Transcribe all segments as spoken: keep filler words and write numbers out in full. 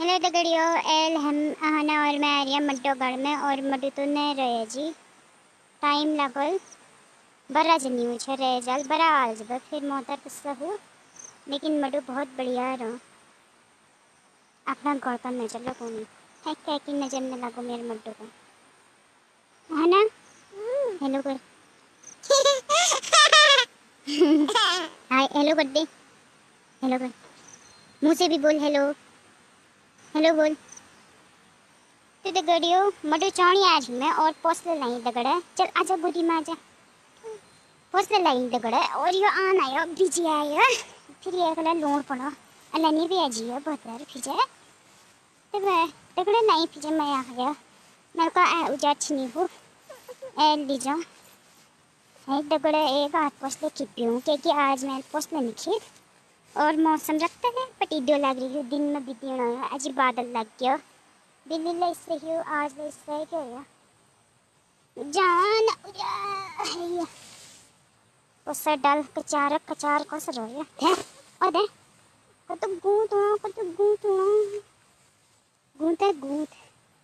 Hello दगड़ियों, L हम आहना और मैं आ रही मड्डो घर में और मड्डू तो नहीं रहे जी। टाइम लगल बड़ा जनी मुझे रह जाल बड़ा आल जब फिर मोतर कुछ हो, लेकिन मड्डू बहुत बढ़िया रहो। अपना घर पर नजर लगो नहीं है, क्या की नजर में लगो मेरे मड्डू को, है ना। हेलो कर हाय हेलो कर दे, हेलो कर, मुँह से भी बोल हेलो, हेलो बोल। तो दगड़ियों मड्डू चाणी आज मैं और पोस्टर लाई दगड़ा, चल आजा बुढ़ी माँ आजा। पोस्टर लाई दगड़ा और यो आन आयो बिजी आयो, फिर ये कला लोड पड़ो अलनी भी आजी है बहुत बार फिजे। तो मैं दगड़ा नहीं फिजे मैं आ गया, मैं का उजाड़ नहीं हूँ ए लीजा है दगड़ा एक हाथ पोस्टर खिपियूँ क्योंकि आज मैं पोस्टर लिखी और मौसम रखता है पटीडो लग रही है, दिन में बीती ना आज बादल लग गया, दिल्ली ले इससे ही आज ले इससे क्या है जान उया पोस्टर डाल कचार कचार कस रहे हैं और दे कत गूंथ ना कत गूंथ ना गूंथ है गूंथ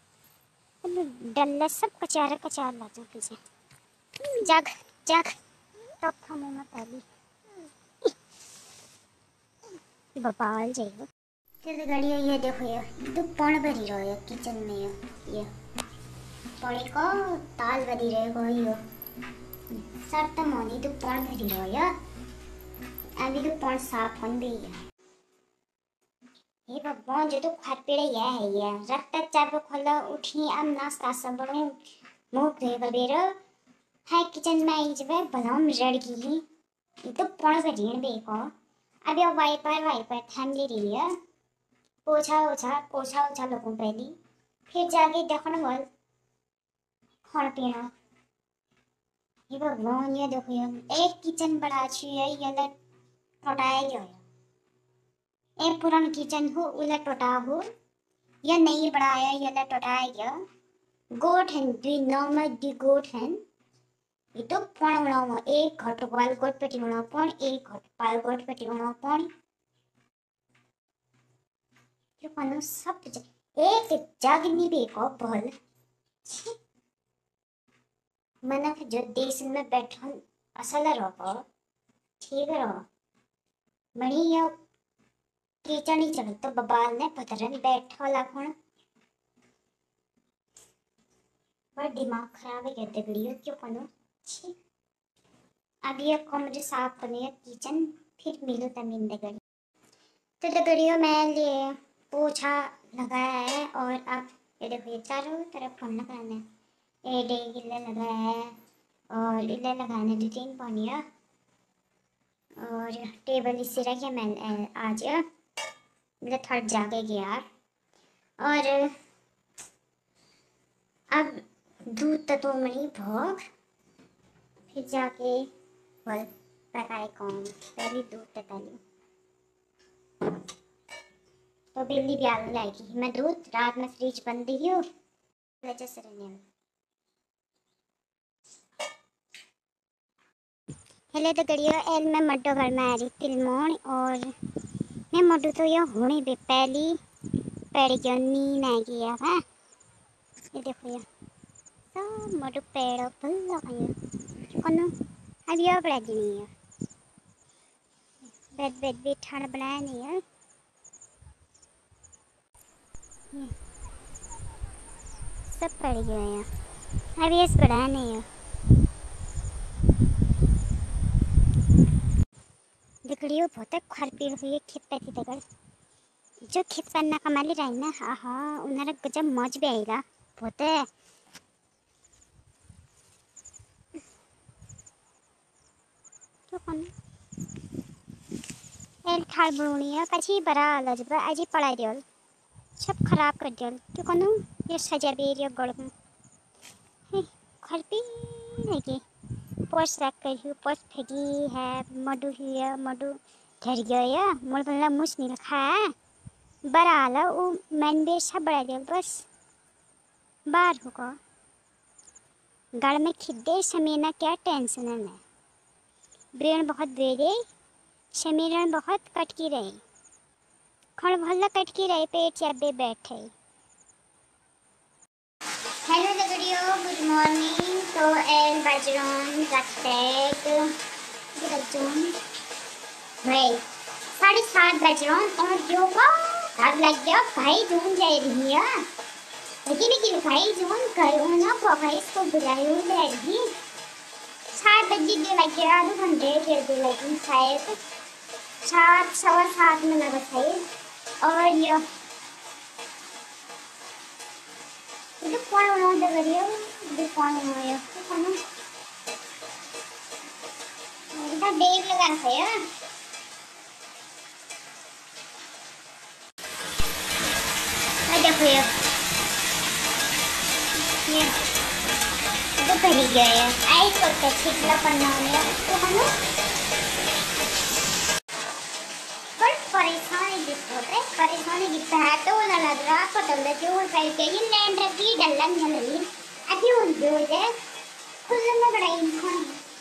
डल्ला सब कचार कचार लाजा पीछे जग जग तो हमें मत पहली बपाल जाइए। फिर गाड़ियाँ ये देखो ये तो पौन भरी रहो है किचन में ये ये पौड़ी को ताल भरी रहे को यो सर तो मोनी तो पौन भरी रहो है अभी तो पौन साफ होन भी है ये भगवान जो तो खाद पेड़े ये है ये रक्त चाप खोला उठी अब नाश्ता सब बड़ो मुंह धोए बबेरो है किचन में आई जब भलाम रड़गी ये तो पौन भरी है बेको अब ये वाइपर वाइपर ठंडी रही है पोछा ओछा पोछा ओछा लोगों पहली फिर जाके देखने वाल खाना पीना ये भगवान ये देखो ये एक किचन बड़ा अच्छी है ये लट टोटाया गया है एक पुराना किचन हो उलट टोटा हो या नहीं बढ़ाया ये लट टोटाया गया गोट है दो नॉर्मल दी गोट है ये तो पौन बनाओ एक घट वाल गोट पेटी बनाओ पौन एक घट पाल गोट पेटी बनाओ पौन जो पनो सब एक जागनी भी को बोल मनक जो देश में बैठन असल रहो ठीक रहो मणि या कीचड़ी चल तो बबाल ने पतरन बैठो लाखण बड़ा दिमाग खराब है कहते गड़ियो क्यों पनो छी अब ये कमरे साफ करने या किचन फिर मिलो तमीन दगड़ी तो दगड़ियों मैं लिए पोछा लगाया है और अब ये देखो ये चारों तरफ फोन लगाना है एडे गिल्ले लगाया है और इले लगाने दो तीन पानिया और टेबल इससे रखे मैं आज मतलब थोड़ा जागे गया और अब दूध तो मनी भोग फिर जाके फल पकाए कौन पहले दूध तता ली तो बिल्ली भी आने लाएगी मैं दूध रात में फ्रिज बंद दी हूँ वजह से रहने हेलो तो गड़ियो एल में मड्डो घर में आ रही फिल्मों और मैं मड्डू तो यह होने भी पहली पेड़ क्यों नींद आ गया है ये देखो ये सब मड्डू पेड़ फुल लगाए कौन अब यह बड़ा दिन है बेड बेड भी ठाड़ बनाया नहीं है सब पड़ गया है अब ये बड़ा नहीं है दगड़ियों बहुत खरपीड़ हुई है खेत पे थी दगड़ जो खेत पन्ना कमाली रही ना हाँ हाँ उन्हें गजब मौज भी आएगा बहुत क्यों कौन एल ठाड़ बुणी है पची बड़ा अलज बा आज पड़ा दियल सब खराब कर दियल क्यों कौन ये सजा भी एरिया गड़ में खरपी है कि पोस्ट रख कर ही पोस्ट फेंकी है मडू ही है मडू झड़ गया या मोर बल्ला मुझ नहीं रखा है बड़ा आला वो मैन भी सब बड़ा दियल बस बाहर होगा गड़ में खिद्दे समीना क्या टेंशन है मैं ब्रेन बहुत बेरे समीरण बहुत कटकी रही खड़ भल्ला कटकी रहे पेट चाबे बैठे। हेलो दगड़ियों, गुड मॉर्निंग। तो एल बजरन रखतेक बजरन भाई साढ़े सात बजरन और जो का आग लग गया भाई जून जा रही है लेकिन लेकिन भाई जून करो ना भाई इसको बुलायो ले रही सात बजे दे लग गया आधे घंटे फिर दे लगी शायद सात सवा सात में लगा शायद। और ये itu kau mau dengar dia, itu kau mau ya, itu kau kita deg लगा saya, ada apa ya, ya, itu pergi gaya, air kok kecil lah panahnya, itu kamu, पर परेशानी दिख होता है, परेशानी दिखता है तो ना लग रहा पता लग जो साइड के ये लैंड रखी डल्ला नहीं लगी अभी उन जो है खुद में बड़ा इंसान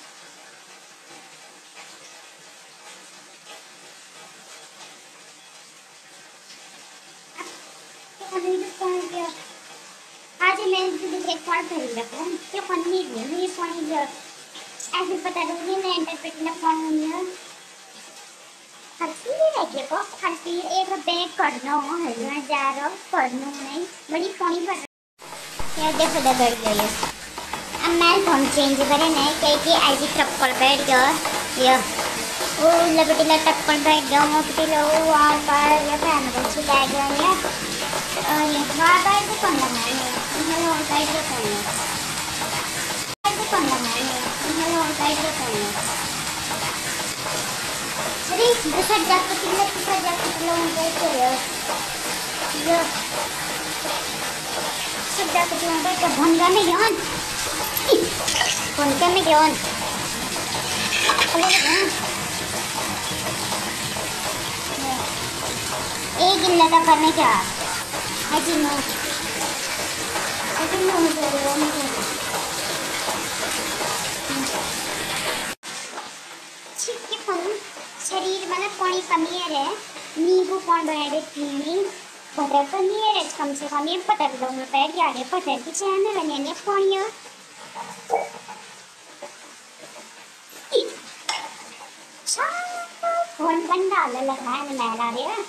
अभी तो कौन क्या आज मैं भी एक बार कर रहा हूँ ये पानी नहीं ये पानी जो ऐसे पता नहीं मैं इंटरप्रेट ना पानी है हल्की भी लगे को हल्की एक बैग करना हो है जा रहा करना नहीं बड़ी पानी भर यार देखो दगड़ गई अब मैं फोन चेंज करे नहीं कहीं कि ऐसी ट्रप्पल बैठ गया ये वो लपटीला ट्रप्पल बैठ गया वो पिटलो वहाँ पर ये फैन को चिल्ला गया ये और ये वहाँ पर भी कौन लगा है इन्हें और साइड पे कौन है साइड पे कौन लगा है इन्हें और साइड पे कौन है अरे दूसरा जाकर कितना दूसरा जाकर लोगों को तो यार ये सब जाकर लोगों को क्या भंगा में जान भंगा में जान एक गिल्ला का करने क्या अजी नो अजी नो मुझे छिपके पन शरीर मतलब पानी कमी है नींबू कौन बनाए पीनी बटर तो नहीं है कम से कम ये बटर दो मैं पैर क्या है बटर की चैन में बने पानी फोन बंद डाल लगा है मैं ला रही है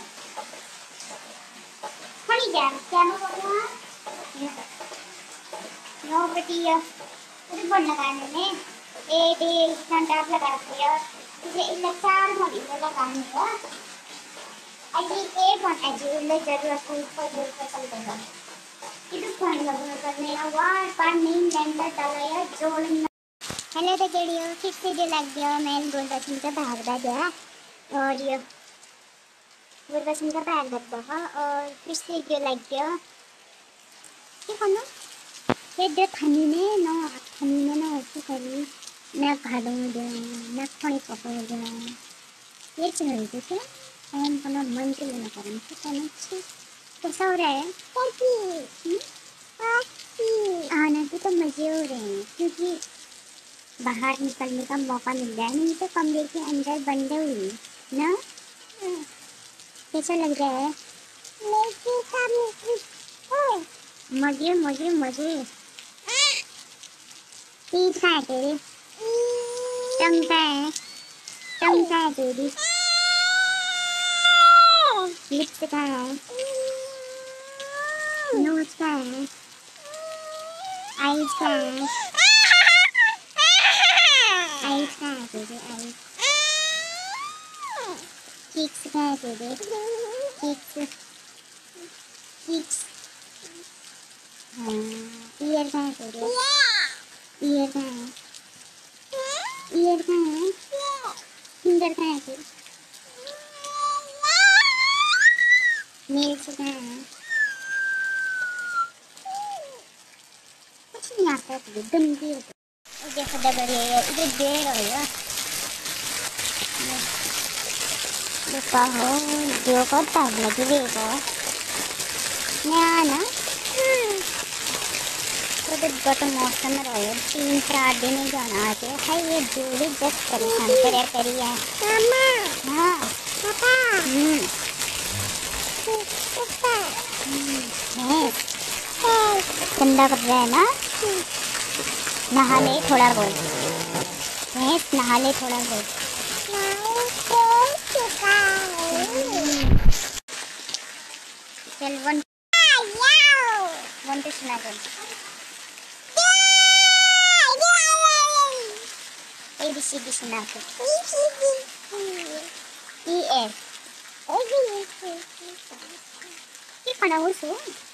पानी क्या क्या मैं बोल रहा हूँ नो बटिया तो फोन लगाने में एक एक घंटा लगा दिया इसे इलेक्ट्रॉन होने में लगाने का अजी एक और अजी ले जरूरत कोई कोई दूर पर चल देगा इधर फोन लगने करने का वार पर नीम लेंडर डाला या जोड़ना हेलो तो केडियो फिर से जो लग गया मैं गुरबचन का भाग दा गया और ये गुरबचन का भाग दा और फिर से जो लग गया क्या करना ये जो खाने में ना खाने में ना ऐसी करी मैं खादों दे मैं पानी पका दे ये चल रही थी हम अपना मन के लिए करें तो कहना चाहिए कैसा हो रहा है पार्टी पार्टी आना की तो मजे हो रहे हैं क्योंकि बाहर निकलने का मौका मिल रहा है नहीं तो कमरे के अंदर बंद हुई ना कैसा लग रहा है मजे मजे मजे तीन का है तेरे टंग का है टंग का है तेरी लिप्स का है नोज का है आईज का है आईज का है तेरे आईज चीक्स का है तेरे चीक्स चीक्स हाँ ईयर का है तेरे ईयर का है ईयर का है फिंगर का है तेरे नेल्स का है कुछ नहीं आता है गंदी है और देखो डगर है इधर बेर हो या देखा हो जो को तब लगी देखो ना ना तो गट मौसम रहे तीन चार दिन जाना है है ये जोड़ी दस परेशान करे करी है हाँ पापा भैंस गंदा कर रहा है ना, नहा ले थोड़ा बहुत, भैंस नहा ले थोड़ा बहुत। चल वन वन टू सुना दे, ए बी सी डी सुना दे, ई एफ ये पढ़ा हो सो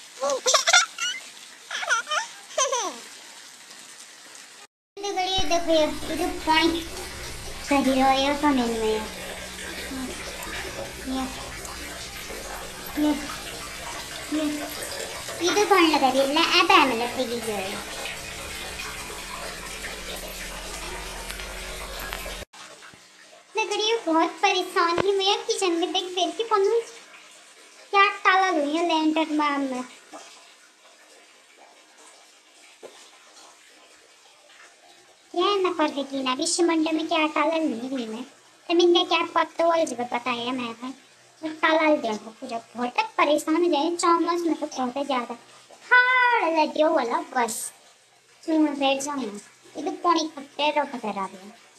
देखिए देखिए ये पॉइंट सही रहा है कमेंट में ये ये ये ये तो कौन लगा रही है ऐप है मतलब फ्री जो है देखिए बहुत परेशान ही मैं किचन में देख देख के फोन क्या ताला हुई है लैंटर्न में में क्या ना कर देगी ना विश्व मंडल में क्या ताला नहीं हुई मैं तो मैंने क्या पत्ता वाले जगह बताया मैं है तो ताला दे को पूरा बहुत परेशान हो जाए चौमस में तो बहुत ज्यादा हार लगियो वाला बस सुन मैं बैठ जाऊँ ना ये तो पानी खट्टे रो खतरा है